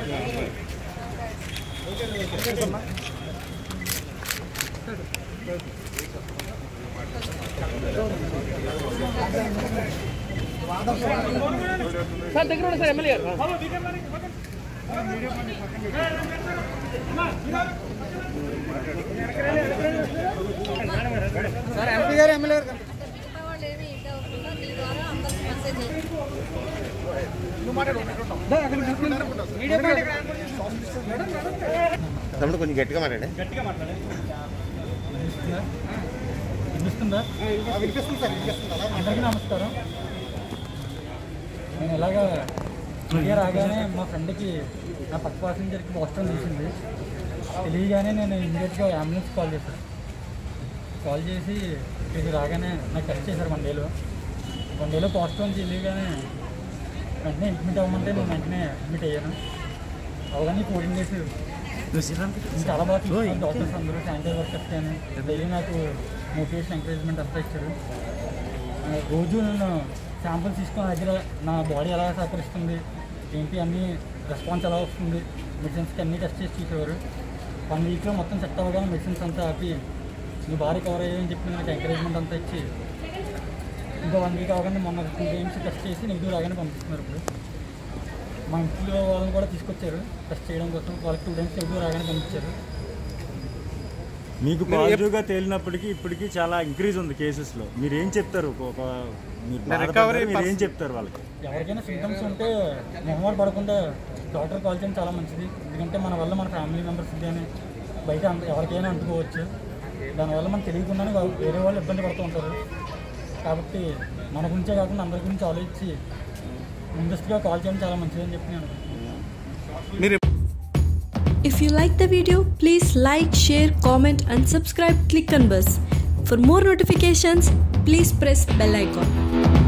Sir దగ్గర sir MLA గారు sir MP గారు ఎమ్మెల్యే గారు తమ్ముడు కొంచెం గట్టిగా మాట్లాడే. వినిపిస్తుందా? వినిపిస్తుంది సార్. అందరికీ నమస్కారం. నేను ఇలాగా ఇండియా రాగానే మా ఫ్రెండ్కి నా పక్క ప్యాసింజర్కి పోస్టర్ తీసింది. తెలియగానే నేను ఇమీడియట్గా అంబులెన్స్ కాల్ చేశాను. కాల్ చేసి ఇది రాగానే నాకు టెస్ట్ చేశారు 1 డేలో. 1 డేలో పోస్టర్ అని తెలియగానే వెంటనే అడ్మిట్ అవ్వమంటే నేను వెంటనే అడ్మిట్ అయ్యాను. అవగానే 14 డేస్ చాలా బాగా చూసుకున్నాను. డాక్టర్స్ అందరూ శానిటరీ వర్కర్స్ కానీ డైలీ నాకు మోటివేషన్ ఎంకరేజ్మెంట్ అంతా ఇచ్చారు. రోజు నేను శాంపుల్స్ తీసుకున్న దగ్గర నా బాడీ ఎలా సహకరిస్తుంది ఏంటి అన్నీ రెస్పాన్స్ ఎలా వస్తుంది మెడిసిన్స్కి అన్నీ టెస్ట్ చేసి చూసేవారు. 1 వీక్లో మొత్తం సెట్ అవ్వగానే మెడిసిన్స్ అంతా ఆపి నీ బాడీ కవర్ అయ్యాయని చెప్పి నాకు ఎంకరేజ్మెంట్ అంతా ఇచ్చి ఇంకా 1 వీక్ అవగానే మొన్న 2 టైమ్స్ టెస్ట్ చేసి నెగిటివ్ రాగానే పంపిస్తున్నారు. ఇప్పుడు మా ఇంట్లో వాళ్ళని కూడా తీసుకొచ్చారు టెస్ట్ చేయడం కోసం. వాళ్ళకి 2 టైమ్స్ నెగిటివ్ రాగానే పంపించారు. మీకు పాజిటివ్గా తేలినప్పటికీ ఇప్పటికీ చాలా ఇంక్రీజ్ ఉంది కేసెస్లో. మీరు ఏం చెప్తారు? మీరు ఏం చెప్తారు వాళ్ళకి? ఎవరికైనా సింటమ్స్ ఉంటే మొహమాట పడకుండా డాక్టర్ కాల్ చేయడం చాలా మంచిది. ఎందుకంటే మన వల్ల మన ఫ్యామిలీ మెంబర్స్ కానీ బయట ఎవరికైనా అంటుకోవచ్చు. దానివల్ల మనకు తెలియకుండానే వేరే వాళ్ళు ఇబ్బంది పడుతూ ఉంటారు. కాబట్టి మన గురించే కాకుండా అందరి గురించి ఆలోచించి ముందస్తుగా కాల్ చేయడం చాలా మంచిదని చెప్పి నేను అనుకుంటున్నాను. If you like the video, please like, share, comment and subscribe Clicknbuzz. For more notifications, please press bell icon.